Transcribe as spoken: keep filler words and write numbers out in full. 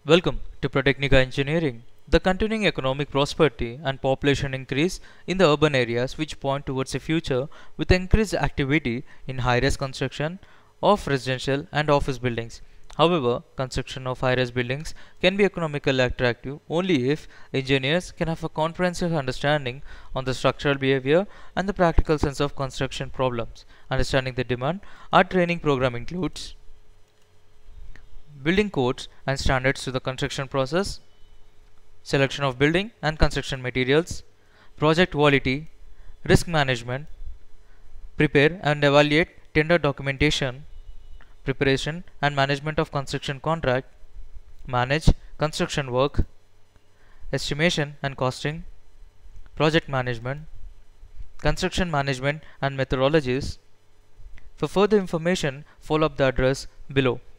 Welcome to Pertecnica Engineering. The continuing economic prosperity and population increase in the urban areas which point towards a future with increased activity in high-rise construction of residential and office buildings. However, construction of high-rise buildings can be economically attractive only if engineers can have a comprehensive understanding on the structural behavior and the practical sense of construction problems. Understanding the demand, our training program includes building codes and standards to the construction process, selection of building and construction materials, project quality, risk management, prepare and evaluate tender documentation, preparation and management of construction contract, manage construction work, estimation and costing, project management, construction management and methodologies. For further information, follow up the address below.